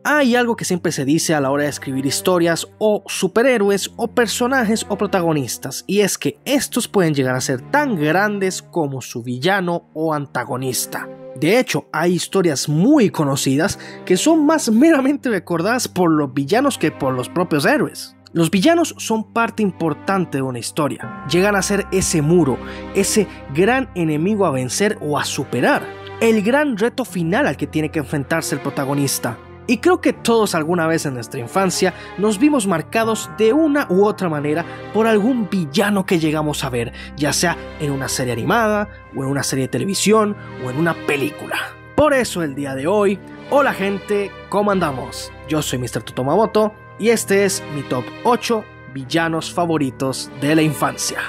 Hay algo que siempre se dice a la hora de escribir historias o superhéroes o personajes o protagonistas, y es que estos pueden llegar a ser tan grandes como su villano o antagonista. De hecho, hay historias muy conocidas que son más meramente recordadas por los villanos que por los propios héroes. Los villanos son parte importante de una historia, llegan a ser ese muro, ese gran enemigo a vencer o a superar, el gran reto final al que tiene que enfrentarse el protagonista. Y creo que todos alguna vez en nuestra infancia nos vimos marcados de una u otra manera por algún villano que llegamos a ver, ya sea en una serie animada, o en una serie de televisión, o en una película. Por eso el día de hoy, hola gente, ¿cómo andamos? Yo soy Mr. Totomamoto y este es mi top 8 villanos favoritos de la infancia.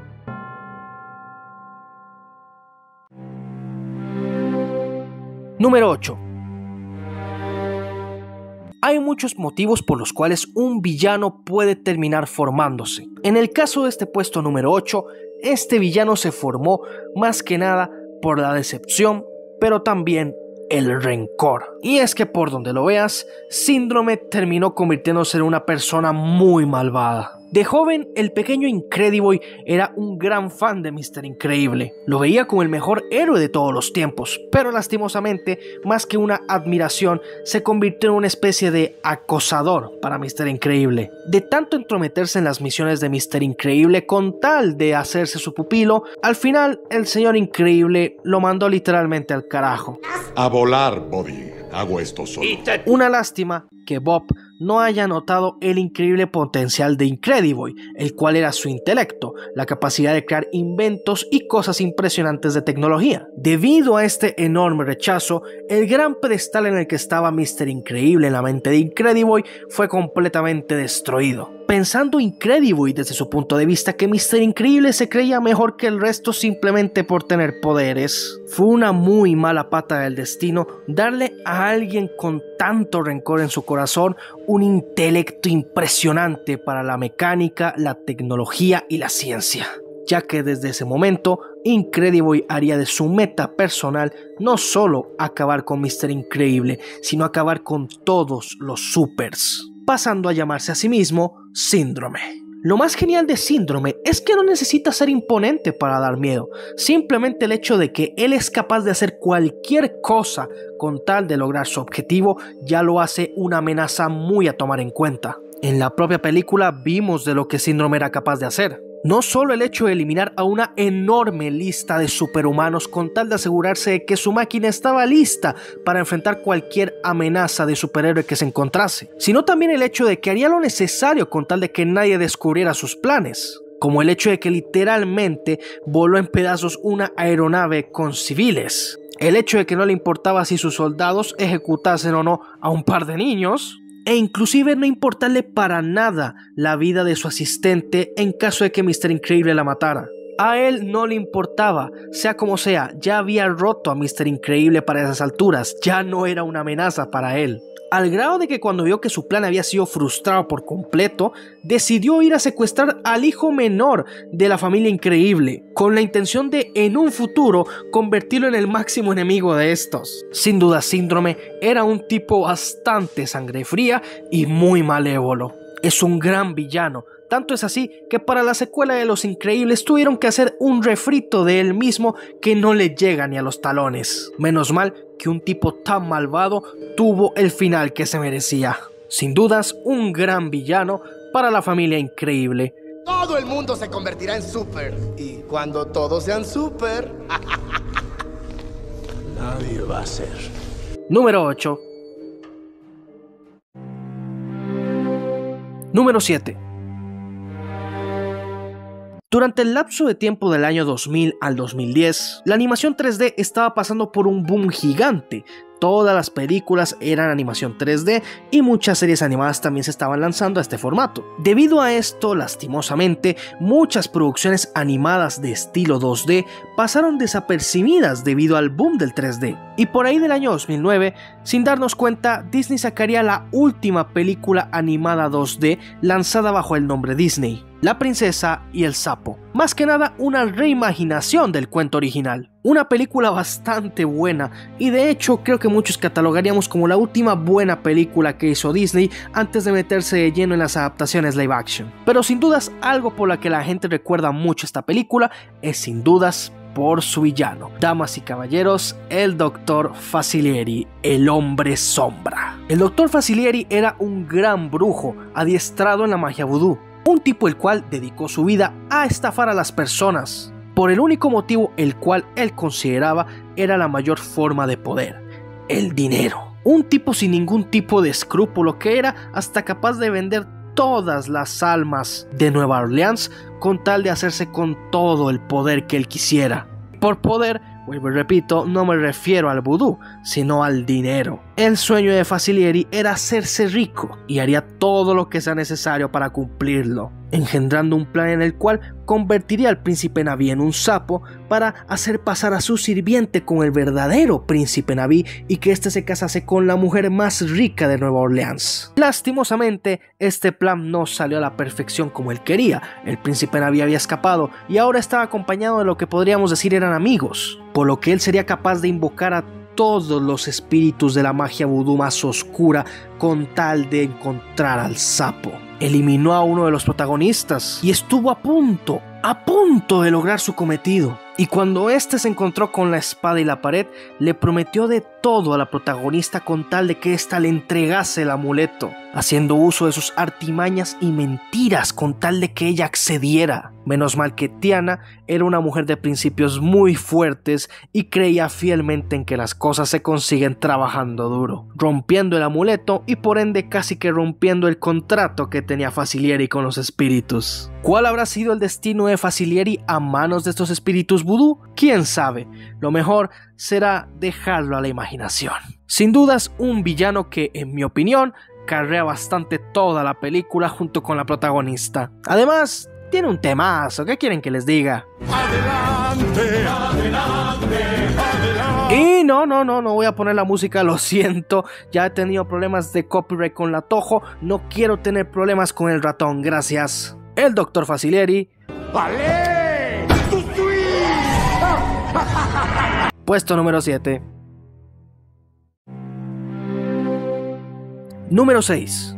Número 8. Hay muchos motivos por los cuales un villano puede terminar formándose. En el caso de este puesto número 8, este villano se formó más que nada por la decepción, pero también el rencor. Y es que por donde lo veas, Síndrome terminó convirtiéndose en una persona muy malvada. De joven, el pequeño Incrediboy era un gran fan de Mr. Increíble. Lo veía como el mejor héroe de todos los tiempos, pero lastimosamente, más que una admiración, se convirtió en una especie de acosador para Mr. Increíble. De tanto entrometerse en las misiones de Mr. Increíble con tal de hacerse su pupilo, al final el señor Increíble lo mandó literalmente al carajo. A volar, Bobby. Hago esto solo. Una lástima que Bob no haya notado el increíble potencial de Incrediboy, el cual era su intelecto, la capacidad de crear inventos y cosas impresionantes de tecnología. Debido a este enorme rechazo, el gran pedestal en el que estaba Mr. Increíble en la mente de Incrediboy fue completamente destruido. Pensando Incrediboy desde su punto de vista que Mr. Increíble se creía mejor que el resto simplemente por tener poderes. Fue una muy mala pata del destino darle a alguien con tanto rencor en su corazón un intelecto impresionante para la mecánica, la tecnología y la ciencia, ya que desde ese momento Incrediboy haría de su meta personal no solo acabar con Mr. Increíble, sino acabar con todos los supers, pasando a llamarse a sí mismo Síndrome. Lo más genial de Síndrome es que no necesita ser imponente para dar miedo, simplemente el hecho de que él es capaz de hacer cualquier cosa con tal de lograr su objetivo ya lo hace una amenaza muy a tomar en cuenta. En la propia película vimos de lo que Síndrome era capaz de hacer. No solo el hecho de eliminar a una enorme lista de superhumanos con tal de asegurarse de que su máquina estaba lista para enfrentar cualquier amenaza de superhéroe que se encontrase, sino también el hecho de que haría lo necesario con tal de que nadie descubriera sus planes, como el hecho de que literalmente voló en pedazos una aeronave con civiles, el hecho de que no le importaba si sus soldados ejecutasen o no a un par de niños, e inclusive no importarle para nada la vida de su asistente en caso de que Mr. Increíble la matara. A él no le importaba, sea como sea, ya había roto a Mr. Increíble para esas alturas, ya no era una amenaza para él. Al grado de que cuando vio que su plan había sido frustrado por completo, decidió ir a secuestrar al hijo menor de la familia Increíble, con la intención de, en un futuro, convertirlo en el máximo enemigo de estos. Sin duda, Síndrome era un tipo bastante sangre fría y muy malévolo. Es un gran villano. Tanto es así que para la secuela de Los Increíbles tuvieron que hacer un refrito de él mismo que no le llega ni a los talones. Menos mal que un tipo tan malvado tuvo el final que se merecía. Sin dudas, un gran villano para la familia Increíble. Todo el mundo se convertirá en super. Y cuando todos sean super, nadie va a ser. Número 8. Número 7. Durante el lapso de tiempo del año 2000 al 2010, la animación 3D estaba pasando por un boom gigante. Todas las películas eran animación 3D y muchas series animadas también se estaban lanzando a este formato. Debido a esto, lastimosamente, muchas producciones animadas de estilo 2D pasaron desapercibidas debido al boom del 3D. Y por ahí del año 2009, sin darnos cuenta, Disney sacaría la última película animada 2D lanzada bajo el nombre Disney. La princesa y el sapo. Más que nada una reimaginación del cuento original. Una película bastante buena y de hecho creo que muchos catalogaríamos como la última buena película que hizo Disney antes de meterse de lleno en las adaptaciones live action. Pero sin dudas algo por la que la gente recuerda mucho esta película es sin dudas por su villano. Damas y caballeros, el Dr. Facilieri, el hombre sombra. El Dr. Facilieri era un gran brujo adiestrado en la magia vudú. Un tipo el cual dedicó su vida a estafar a las personas, por el único motivo el cual él consideraba era la mayor forma de poder, el dinero. Un tipo sin ningún tipo de escrúpulo que era hasta capaz de vender todas las almas de Nueva Orleans con tal de hacerse con todo el poder que él quisiera. Por poder, vuelvo y repito, no me refiero al vudú, sino al dinero. El sueño de Facilieri era hacerse rico y haría todo lo que sea necesario para cumplirlo, engendrando un plan en el cual convertiría al príncipe Nabí en un sapo para hacer pasar a su sirviente con el verdadero príncipe Nabí y que éste se casase con la mujer más rica de Nueva Orleans. Lastimosamente, este plan no salió a la perfección como él quería. El príncipe Nabí había escapado y ahora estaba acompañado de lo que podríamos decir eran amigos, por lo que él sería capaz de invocar a todos los espíritus de la magia vudú más oscura con tal de encontrar al sapo. Eliminó a uno de los protagonistas y estuvo a punto de lograr su cometido. Y cuando éste se encontró con la espada y la pared, le prometió de todo a la protagonista con tal de que ésta le entregase el amuleto, haciendo uso de sus artimañas y mentiras con tal de que ella accediera. Menos mal que Tiana era una mujer de principios muy fuertes y creía fielmente en que las cosas se consiguen trabajando duro, rompiendo el amuleto y por ende casi que rompiendo el contrato que tenía Facilieri con los espíritus. ¿Cuál habrá sido el destino de Facilieri a manos de estos espíritus vudú? ¿Quién sabe? Lo mejor será dejarlo a la imaginación. Sin dudas, un villano que, en mi opinión, carrea bastante toda la película junto con la protagonista. Además, tiene un temazo, ¿qué quieren que les diga? Adelante, adelante, adelante. Y no voy a poner la música, lo siento, ya he tenido problemas de copyright con la Toho, no quiero tener problemas con el ratón, gracias. El Dr. Facilieri. ¡Vale! ¡Tu Puesto número 7. Número 6.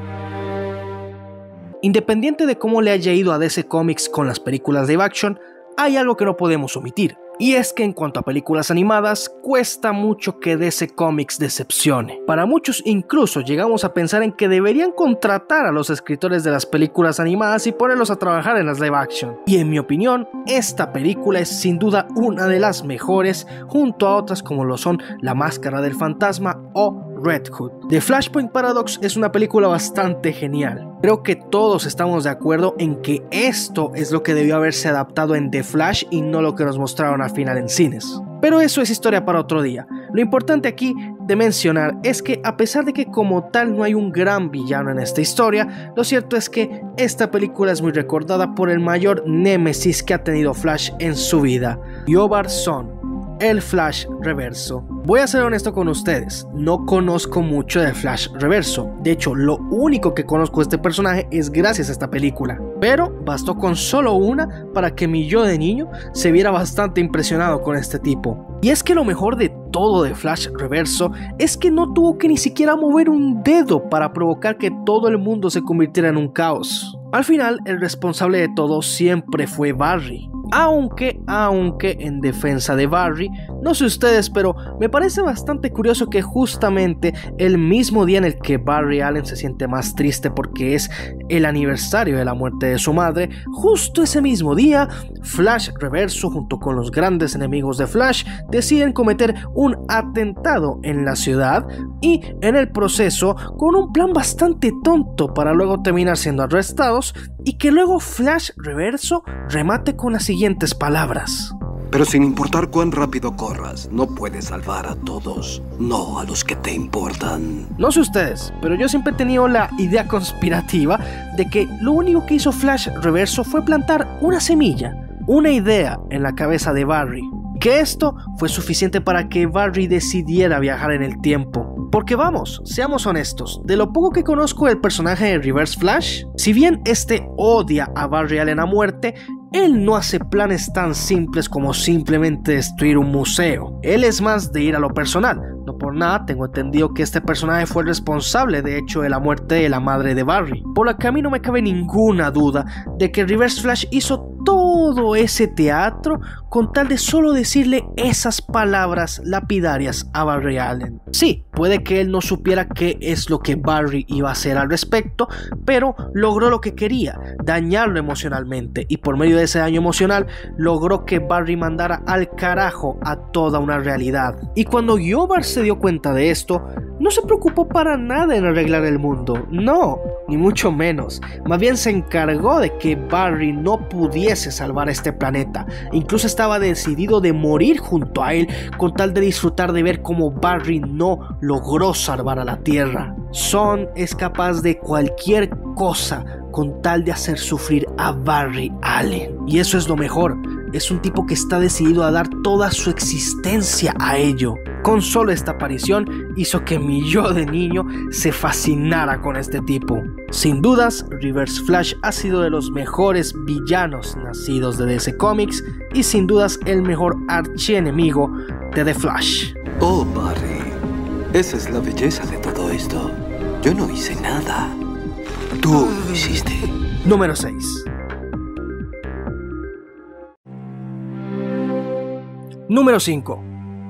Independiente de cómo le haya ido a DC Comics con las películas live action, hay algo que no podemos omitir. Y es que en cuanto a películas animadas, cuesta mucho que DC Comics decepcione. Para muchos incluso llegamos a pensar en que deberían contratar a los escritores de las películas animadas y ponerlos a trabajar en las live action. Y en mi opinión, esta película es sin duda una de las mejores, junto a otras como lo son La Máscara del Fantasma o Red Hood. The Flashpoint Paradox es una película bastante genial. Creo que todos estamos de acuerdo en que esto es lo que debió haberse adaptado en The Flash y no lo que nos mostraron al final en cines. Pero eso es historia para otro día. Lo importante aquí de mencionar es que a pesar de que como tal no hay un gran villano en esta historia, lo cierto es que esta película es muy recordada por el mayor némesis que ha tenido Flash en su vida, Yobard Son, el Flash Reverso. Voy a ser honesto con ustedes, no conozco mucho de Flash Reverso. De hecho, lo único que conozco de este personaje es gracias a esta película. Pero bastó con solo una para que mi yo de niño se viera bastante impresionado con este tipo. Y es que lo mejor de todo de Flash Reverso es que no tuvo que ni siquiera mover un dedo para provocar que todo el mundo se convirtiera en un caos. Al final, el responsable de todo siempre fue Barry. Aunque en defensa de Barry, no sé ustedes, pero me parece bastante curioso que justamente el mismo día en el que Barry Allen se siente más triste porque es el aniversario de la muerte de su madre, justo ese mismo día, Flash Reverso junto con los grandes enemigos de Flash deciden cometer un atentado en la ciudad y en el proceso con un plan bastante tonto para luego terminar siendo arrestados y que luego Flash Reverso remate con las siguientes palabras: pero sin importar cuán rápido corras, no puedes salvar a todos, no a los que te importan. No sé ustedes, pero yo siempre he tenido la idea conspirativa de que lo único que hizo Flash Reverso fue plantar una semilla, una idea en la cabeza de Barry. que esto fue suficiente para que Barry decidiera viajar en el tiempo. Porque vamos, seamos honestos, de lo poco que conozco del personaje de Reverse Flash, si bien este odia a Barry Allen a muerte, él no hace planes tan simples como simplemente destruir un museo. Él es más de ir a lo personal. No por nada tengo entendido que este personaje fue el responsable de hecho de la muerte de la madre de Barry, por lo que a mí no me cabe ninguna duda de que Reverse Flash hizo todo ese teatro con tal de solo decirle esas palabras lapidarias a Barry Allen. Sí, puede que él no supiera qué es lo que Barry iba a hacer al respecto, pero logró lo que quería, dañarlo emocionalmente, y por medio de ese daño emocional logró que Barry mandara al carajo a toda una realidad. Y cuando Yobar se dio cuenta de esto, no se preocupó para nada en arreglar el mundo, no, ni mucho menos. Más bien se encargó de que Barry no pudiese salvar este planeta. Incluso estaba decidido de morir junto a él con tal de disfrutar de ver cómo Barry no logró salvar a la Tierra. Son es capaz de cualquier cosa con tal de hacer sufrir a Barry Allen. Y eso es lo mejor. Es un tipo que está decidido a dar toda su existencia a ello. Con solo esta aparición hizo que mi yo de niño se fascinara con este tipo. Sin dudas, Reverse Flash ha sido de los mejores villanos nacidos de DC Comics y sin dudas el mejor archienemigo de The Flash. Oh, Barry, esa es la belleza de todo esto. Yo no hice nada. Tú lo hiciste. Número 6. Número 5.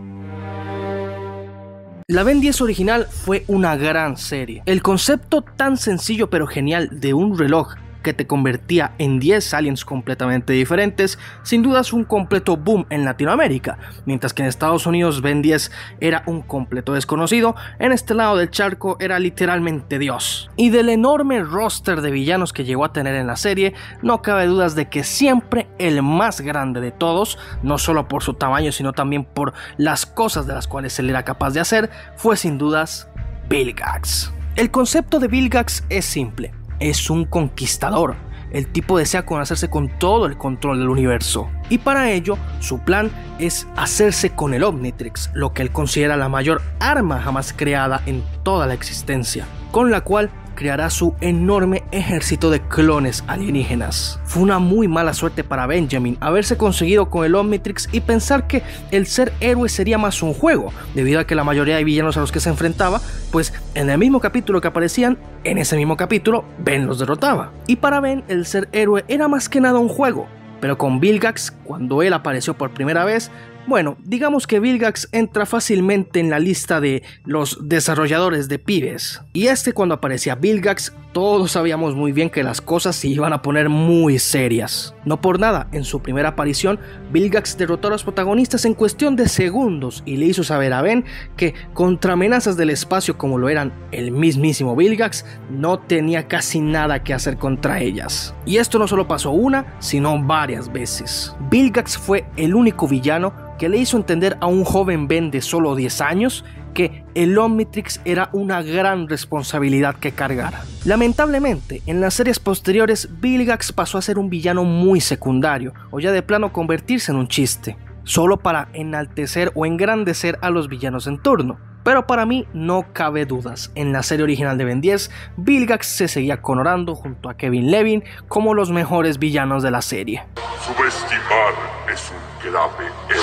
La Ben 10 original fue una gran serie. El concepto tan sencillo pero genial de un reloj que te convertía en 10 aliens completamente diferentes, sin duda es un completo boom en Latinoamérica. Mientras que en Estados Unidos Ben 10 era un completo desconocido, en este lado del charco era literalmente Dios. Y del enorme roster de villanos que llegó a tener en la serie, no cabe dudas de que siempre el más grande de todos, no solo por su tamaño sino también por las cosas de las cuales él era capaz de hacer, fue sin dudas Vilgax. El concepto de Vilgax es simple. Es un conquistador. El tipo desea hacerse con todo el control del universo. Y para ello, su plan es hacerse con el Omnitrix, lo que él considera la mayor arma jamás creada en toda la existencia, con la cual creará su enorme ejército de clones alienígenas. Fue una muy mala suerte para Benjamin haberse conseguido con el Omnitrix y pensar que el ser héroe sería más un juego, debido a que la mayoría de villanos a los que se enfrentaba, pues en el mismo capítulo que aparecían, en ese mismo capítulo, Ben los derrotaba. Y para Ben, el ser héroe era más que nada un juego. Pero con Vilgax, cuando él apareció por primera vez, bueno, digamos que Vilgax entra fácilmente en la lista de los desarrolladores de pibes. Y cuando aparecía Vilgax, todos sabíamos muy bien que las cosas se iban a poner muy serias. No por nada, en su primera aparición, Vilgax derrotó a los protagonistas en cuestión de segundos y le hizo saber a Ben que contra amenazas del espacio como lo eran el mismísimo Vilgax, no tenía casi nada que hacer contra ellas. Y esto no solo pasó una, sino varias veces. Vilgax fue el único villano que le hizo entender a un joven Ben de solo 10 años que el Omnitrix era una gran responsabilidad que cargar. Lamentablemente, en las series posteriores, Vilgax pasó a ser un villano muy secundario, o ya de plano convertirse en un chiste, solo para enaltecer o engrandecer a los villanos en turno. Pero para mí no cabe dudas, en la serie original de Ben 10, Vilgax se seguía coronando junto a Kevin Levin como los mejores villanos de la serie. Subestimar es un grave error.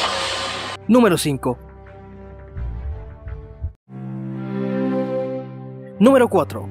Número 5. Número 4.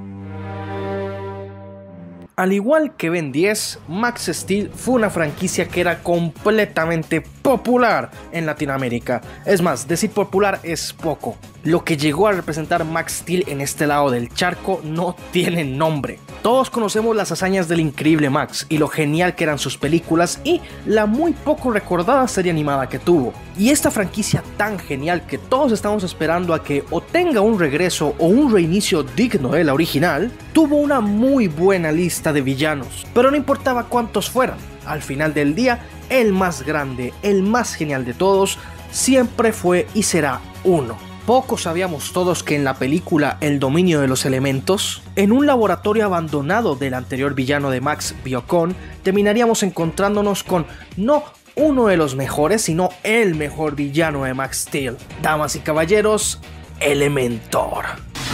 Al igual que Ben 10, Max Steel fue una franquicia que era completamente popular en Latinoamérica. Es más, decir popular es poco. Lo que llegó a representar Max Steel en este lado del charco no tiene nombre. Todos conocemos las hazañas del increíble Max y lo genial que eran sus películas y la muy poco recordada serie animada que tuvo. Y esta franquicia tan genial que todos estamos esperando a que o tenga un regreso o un reinicio digno de la original, tuvo una muy buena lista de villanos. Pero no importaba cuántos fueran, al final del día, el más grande, el más genial de todos, siempre fue y será uno. Poco sabíamos todos que en la película El dominio de los elementos, en un laboratorio abandonado del anterior villano de Max, Biocon, terminaríamos encontrándonos con no uno de los mejores, si no el mejor villano de Max Steel. Damas y caballeros, Elementor.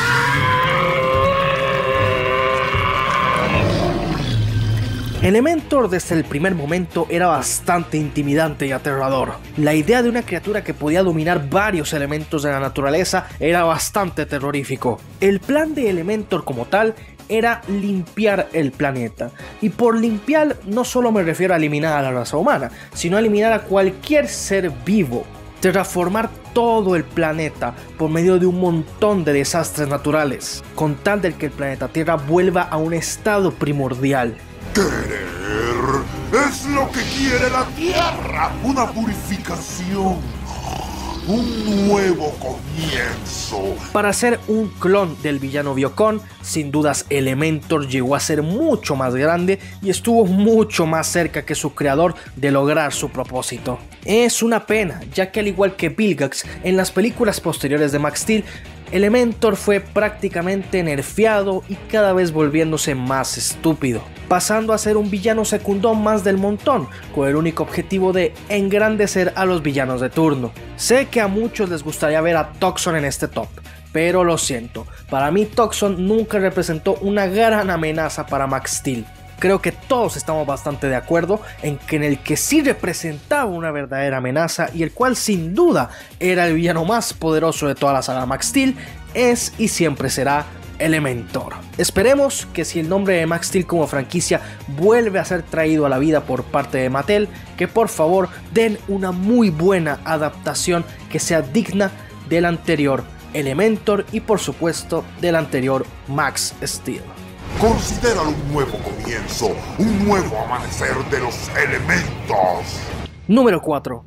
Elementor desde el primer momento era bastante intimidante y aterrador. La idea de una criatura que podía dominar varios elementos de la naturaleza era bastante terrorífico. El plan de Elementor como tal era limpiar el planeta, y por limpiar no solo me refiero a eliminar a la raza humana, sino a eliminar a cualquier ser vivo, terraformar todo el planeta por medio de un montón de desastres naturales, con tal de que el planeta Tierra vuelva a un estado primordial. Querer es lo que quiere la Tierra, una purificación, un nuevo comienzo. Para ser un clon del villano Biocon, sin dudas Elementor llegó a ser mucho más grande y estuvo mucho más cerca que su creador de lograr su propósito. Es una pena, ya que al igual que Vilgax en las películas posteriores de Max Steel, Elementor fue prácticamente nerfeado y cada vez volviéndose más estúpido, pasando a ser un villano secundón más del montón, con el único objetivo de engrandecer a los villanos de turno. Sé que a muchos les gustaría ver a Toxon en este top, pero lo siento, para mí Toxon nunca representó una gran amenaza para Max Steel. Creo que todos estamos bastante de acuerdo en que en el que sí representaba una verdadera amenaza y el cual sin duda era el villano más poderoso de toda la saga Max Steel es y siempre será Elementor. Esperemos que si el nombre de Max Steel como franquicia vuelve a ser traído a la vida por parte de Mattel, que por favor den una muy buena adaptación que sea digna del anterior Elementor y por supuesto del anterior Max Steel. Considéralo un nuevo comienzo, un nuevo amanecer de los elementos. Número 4.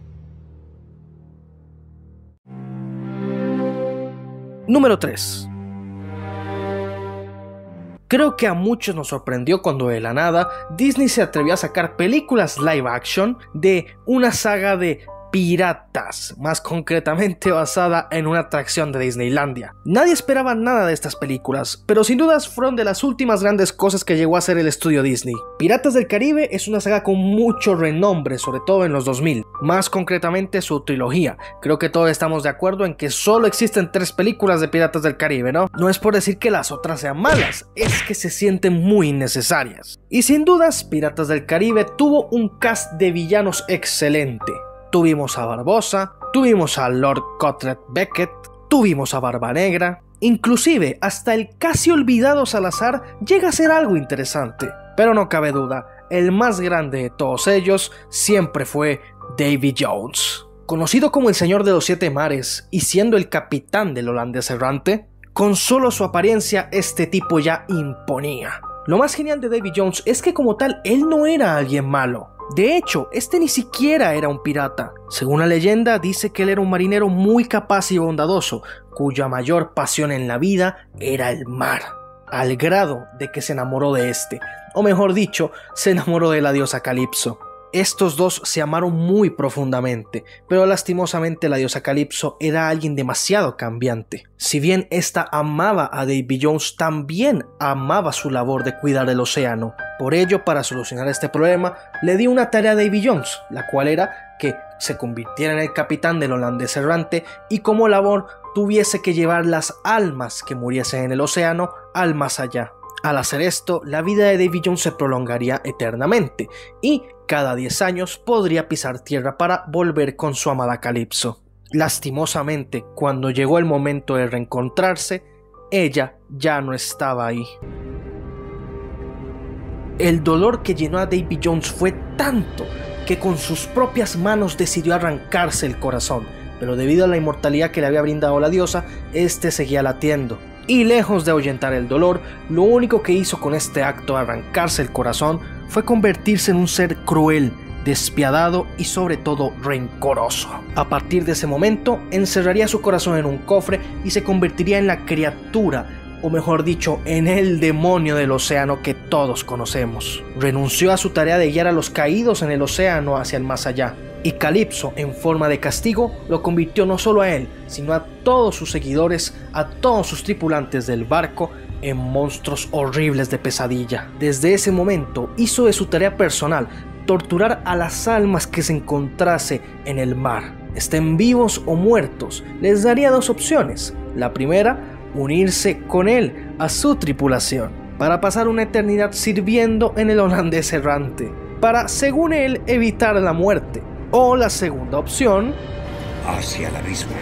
Número 3. Creo que a muchos nos sorprendió cuando de la nada Disney se atrevió a sacar películas live action de una saga de piratas, más concretamente basada en una atracción de Disneylandia. Nadie esperaba nada de estas películas, pero sin dudas fueron de las últimas grandes cosas que llegó a hacer el estudio Disney. Piratas del Caribe es una saga con mucho renombre, sobre todo en los 2000, más concretamente su trilogía. Creo que todos estamos de acuerdo en que solo existen 3 películas de Piratas del Caribe, ¿no? No es por decir que las otras sean malas, es que se sienten muy innecesarias. Y sin dudas, Piratas del Caribe tuvo un cast de villanos excelente. Tuvimos a Barbossa, tuvimos a Lord Cutlet Beckett, tuvimos a Barba Negra, inclusive hasta el casi olvidado Salazar llega a ser algo interesante. Pero no cabe duda, el más grande de todos ellos siempre fue Davy Jones. Conocido como el Señor de los Siete Mares y siendo el capitán del holandés errante, con solo su apariencia este tipo ya imponía. Lo más genial de Davy Jones es que como tal él no era alguien malo. De hecho, este ni siquiera era un pirata. Según la leyenda, dice que él era un marinero muy capaz y bondadoso, cuya mayor pasión en la vida era el mar, al grado de que se enamoró de este, o mejor dicho, se enamoró de la diosa Calipso. Estos dos se amaron muy profundamente, pero lastimosamente la diosa Calipso era alguien demasiado cambiante. Si bien esta amaba a Davy Jones, también amaba su labor de cuidar el océano. Por ello, para solucionar este problema, le dio una tarea a Davy Jones, la cual era que se convirtiera en el capitán del holandés errante y como labor tuviese que llevar las almas que muriesen en el océano al más allá. Al hacer esto, la vida de Davy Jones se prolongaría eternamente y cada 10 años podría pisar tierra para volver con su amada Calipso. Lastimosamente, cuando llegó el momento de reencontrarse, ella ya no estaba ahí. El dolor que llenó a Davy Jones fue tanto que con sus propias manos decidió arrancarse el corazón, pero debido a la inmortalidad que le había brindado la diosa, este seguía latiendo. Y lejos de ahuyentar el dolor, lo único que hizo con este acto de arrancarse el corazón fue convertirse en un ser cruel, despiadado y sobre todo rencoroso. A partir de ese momento, encerraría su corazón en un cofre y se convertiría en la criatura, o mejor dicho, en el demonio del océano que todos conocemos. Renunció a su tarea de guiar a los caídos en el océano hacia el más allá. Y Calipso, en forma de castigo, lo convirtió no solo a él, sino a todos sus seguidores, a todos sus tripulantes del barco, en monstruos horribles de pesadilla. Desde ese momento hizo de su tarea personal torturar a las almas que se encontrase en el mar. Estén vivos o muertos, les daría dos opciones. La primera, unirse con él a su tripulación, para pasar una eternidad sirviendo en el holandés errante, para, según él, evitar la muerte. O la segunda opción, hacia el abismo.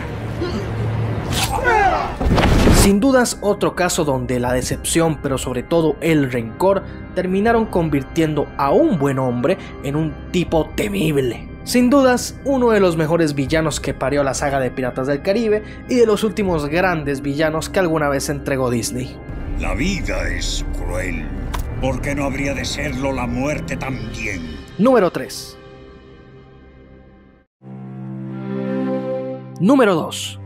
Sin dudas, otro caso donde la decepción, pero sobre todo el rencor, terminaron convirtiendo a un buen hombre en un tipo temible. Sin dudas, uno de los mejores villanos que parió la saga de Piratas del Caribe y de los últimos grandes villanos que alguna vez entregó Disney. La vida es cruel. ¿Por qué no habría de serlo la muerte también? Número 3. Número 2.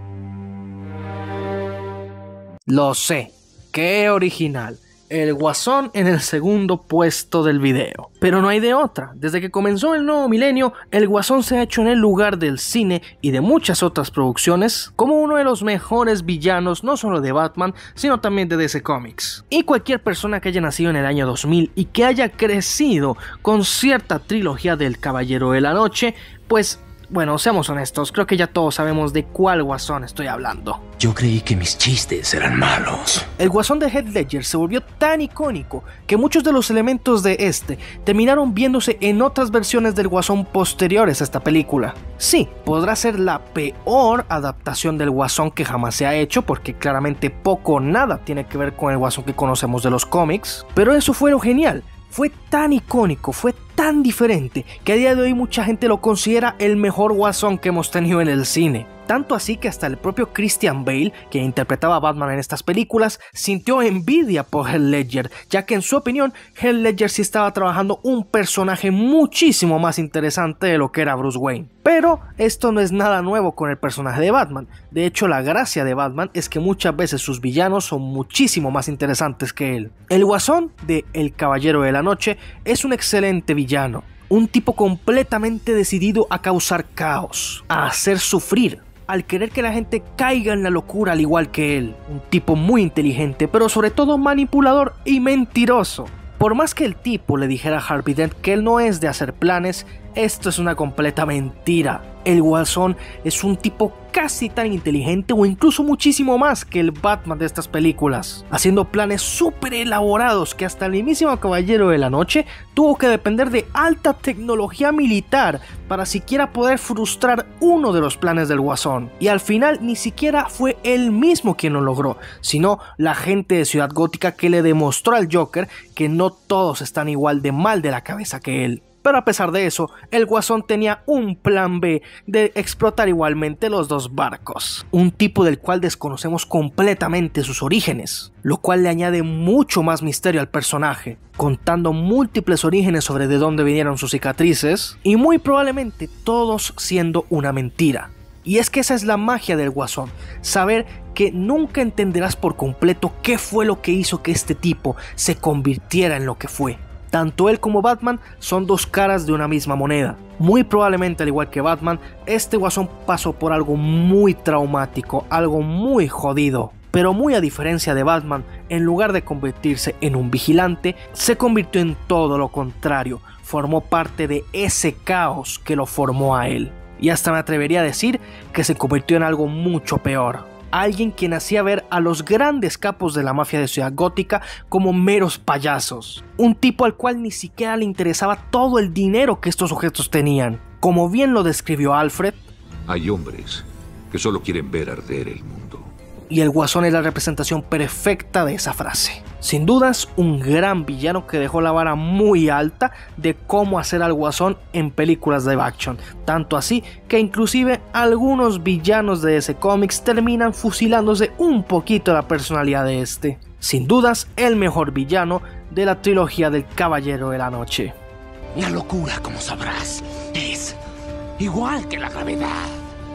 Lo sé, qué original. El Guasón en el segundo puesto del video. Pero no hay de otra. Desde que comenzó el nuevo milenio, el Guasón se ha hecho en el lugar del cine y de muchas otras producciones como uno de los mejores villanos, no solo de Batman, sino también de DC Comics. Y cualquier persona que haya nacido en el año 2000 y que haya crecido con cierta trilogía del Caballero de la Noche, pues, bueno, seamos honestos, creo que ya todos sabemos de cuál Guasón estoy hablando. Yo creí que mis chistes eran malos. El Guasón de Heath Ledger se volvió tan icónico que muchos de los elementos de este terminaron viéndose en otras versiones del Guasón posteriores a esta película. Sí, podrá ser la peor adaptación del Guasón que jamás se ha hecho, porque claramente poco o nada tiene que ver con el Guasón que conocemos de los cómics, pero eso fue lo genial. Fue tan icónico, fue tan diferente, que a día de hoy mucha gente lo considera el mejor Guasón que hemos tenido en el cine. Tanto así que hasta el propio Christian Bale, que interpretaba a Batman en estas películas, sintió envidia por Heath Ledger, ya que en su opinión, Heath Ledger sí estaba trabajando un personaje muchísimo más interesante de lo que era Bruce Wayne. Pero esto no es nada nuevo con el personaje de Batman. De hecho, la gracia de Batman es que muchas veces sus villanos son muchísimo más interesantes que él. El Guasón de El Caballero de la Noche es un excelente villano. Un tipo completamente decidido a causar caos, a hacer sufrir, al querer que la gente caiga en la locura al igual que él. Un tipo muy inteligente, pero sobre todo manipulador y mentiroso. Por más que el tipo le dijera a Harvey Dent que él no es de hacer planes, esto es una completa mentira. El Guasón es un tipo casi tan inteligente o incluso muchísimo más que el Batman de estas películas, haciendo planes súper elaborados que hasta el mismísimo Caballero de la Noche tuvo que depender de alta tecnología militar para siquiera poder frustrar uno de los planes del Guasón. Y al final ni siquiera fue él mismo quien lo logró, sino la gente de Ciudad Gótica que le demostró al Joker que no todos están igual de mal de la cabeza que él. Pero a pesar de eso, el Guasón tenía un plan B de explotar igualmente los dos barcos. Un tipo del cual desconocemos completamente sus orígenes, lo cual le añade mucho más misterio al personaje, contando múltiples orígenes sobre de dónde vinieron sus cicatrices, y muy probablemente todos siendo una mentira. Y es que esa es la magia del Guasón, saber que nunca entenderás por completo qué fue lo que hizo que este tipo se convirtiera en lo que fue. Tanto él como Batman son dos caras de una misma moneda. Muy probablemente, al igual que Batman, este Guasón pasó por algo muy traumático, algo muy jodido. Pero muy a diferencia de Batman, en lugar de convertirse en un vigilante, se convirtió en todo lo contrario. Formó parte de ese caos que lo formó a él. Y hasta me atrevería a decir que se convirtió en algo mucho peor. Alguien quien hacía ver a los grandes capos de la mafia de Ciudad Gótica como meros payasos. Un tipo al cual ni siquiera le interesaba todo el dinero que estos sujetos tenían. Como bien lo describió Alfred, hay hombres que solo quieren ver arder el mundo. Y el Guasón es la representación perfecta de esa frase. Sin dudas, un gran villano que dejó la vara muy alta de cómo hacer al Guasón en películas live action. Tanto así que inclusive algunos villanos de DC Comics terminan fusilándose un poquito la personalidad de este. Sin dudas, el mejor villano de la trilogía del Caballero de la Noche. La locura, como sabrás, es igual que la gravedad.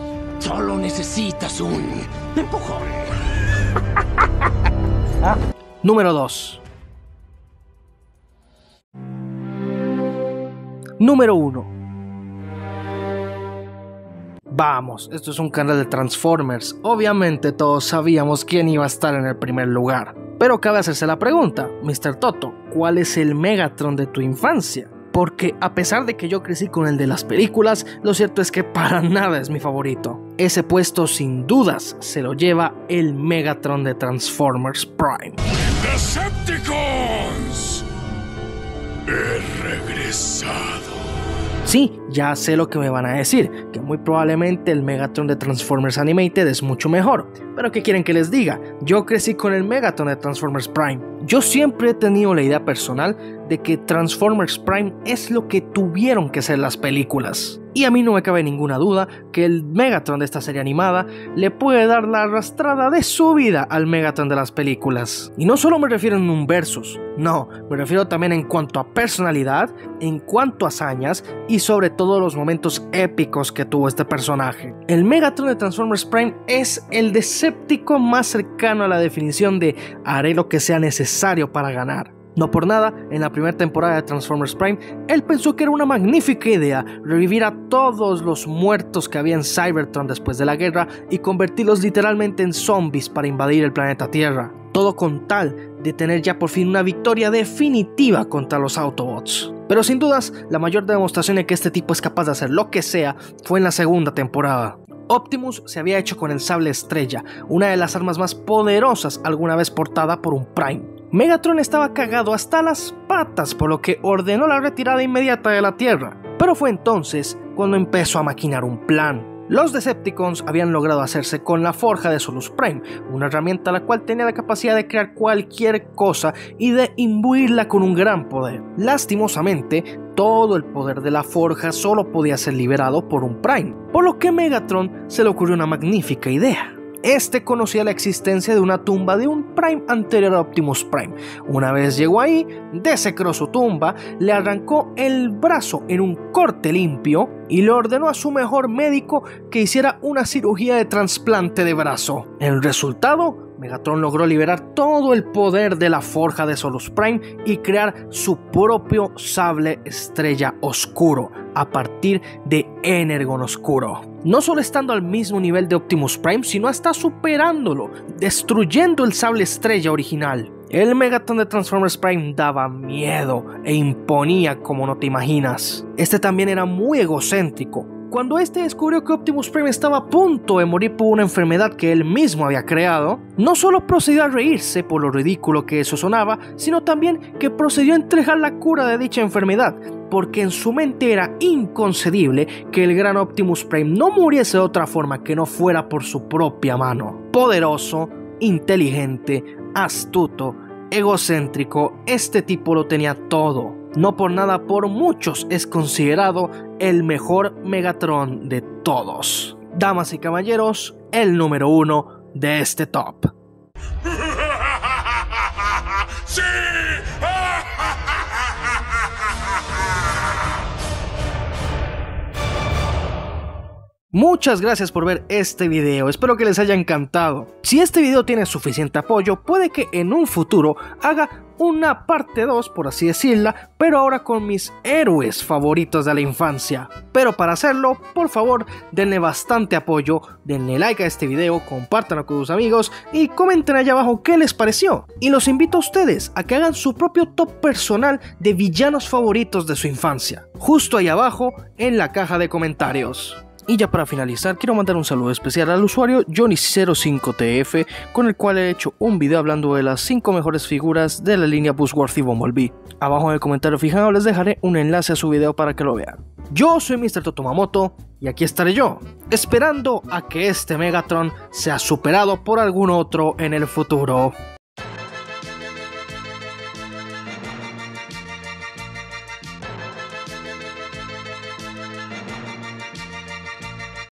Solo necesitas un empujón. Número 2. Número 1. Vamos, esto es un canal de Transformers. Obviamente todos sabíamos quién iba a estar en el primer lugar. Pero cabe hacerse la pregunta, Mr. Toto, ¿cuál es el Megatron de tu infancia? porque a pesar de que yo crecí con el de las películas, lo cierto es que para nada es mi favorito. Ese puesto sin dudas se lo lleva el Megatron de Transformers Prime. ¡Decepticons! He regresado. Sí, ya sé lo que me van a decir, que muy probablemente el Megatron de Transformers Animated es mucho mejor. Pero ¿qué quieren que les diga? Yo crecí con el Megatron de Transformers Prime. Yo siempre he tenido la idea personal de que Transformers Prime es lo que tuvieron que ser las películas. Y a mí no me cabe ninguna duda que el Megatron de esta serie animada le puede dar la arrastrada de su vida al Megatron de las películas. Y no solo me refiero en un versus, no, me refiero también en cuanto a personalidad, en cuanto a hazañas y sobre todo los momentos épicos que tuvo este personaje. El Megatron de Transformers Prime es el Decepticon más cercano a la definición de haré lo que sea necesario para ganar. No por nada, en la primera temporada de Transformers Prime, él pensó que era una magnífica idea revivir a todos los muertos que había en Cybertron después de la guerra y convertirlos literalmente en zombies para invadir el planeta Tierra. Todo con tal de tener ya por fin una victoria definitiva contra los Autobots. Pero sin dudas, la mayor demostración de que este tipo es capaz de hacer lo que sea fue en la segunda temporada. Optimus se había hecho con el sable estrella, una de las armas más poderosas alguna vez portada por un Prime. Megatron estaba cagado hasta las patas, por lo que ordenó la retirada inmediata de la Tierra. Pero fue entonces cuando empezó a maquinar un plan. Los Decepticons habían logrado hacerse con la forja de Solus Prime, una herramienta la cual tenía la capacidad de crear cualquier cosa y de imbuirla con un gran poder. Lastimosamente, todo el poder de la forja solo podía ser liberado por un Prime, por lo que a Megatron se le ocurrió una magnífica idea. Este conocía la existencia de una tumba de un Prime anterior a Optimus Prime. Una vez llegó ahí, desecró su tumba, le arrancó el brazo en un corte limpio y le ordenó a su mejor médico que hiciera una cirugía de trasplante de brazo. El resultado, Megatron logró liberar todo el poder de la forja de Solus Prime y crear su propio sable estrella oscuro a partir de Energon Oscuro. No solo estando al mismo nivel de Optimus Prime, sino hasta superándolo, destruyendo el sable estrella original. El Megatron de Transformers Prime daba miedo e imponía como no te imaginas. Este también era muy egocéntrico. Cuando este descubrió que Optimus Prime estaba a punto de morir por una enfermedad que él mismo había creado, no solo procedió a reírse por lo ridículo que eso sonaba, sino también que procedió a entregar la cura de dicha enfermedad, porque en su mente era inconcebible que el gran Optimus Prime no muriese de otra forma que no fuera por su propia mano. Poderoso, inteligente, astuto, egocéntrico, este tipo lo tenía todo. No por nada, por muchos es considerado el mejor Megatron de todos. Damas y caballeros, el número 1 de este top. ¡Sí! Muchas gracias por ver este video, espero que les haya encantado. Si este video tiene suficiente apoyo, puede que en un futuro haga una parte 2, por así decirla, pero ahora con mis héroes favoritos de la infancia. Pero para hacerlo, por favor, denle bastante apoyo, denle like a este video, compártanlo con sus amigos y comenten allá abajo qué les pareció. Y los invito a ustedes a que hagan su propio top personal de villanos favoritos de su infancia, justo ahí abajo en la caja de comentarios. Y ya para finalizar, quiero mandar un saludo especial al usuario Johnny05TF, con el cual he hecho un video hablando de las 5 mejores figuras de la línea Buzzworthy Bumblebee. Abajo en el comentario fijado les dejaré un enlace a su video para que lo vean. Yo soy Mr. Totomamoto y aquí estaré yo, esperando a que este Megatron sea superado por algún otro en el futuro.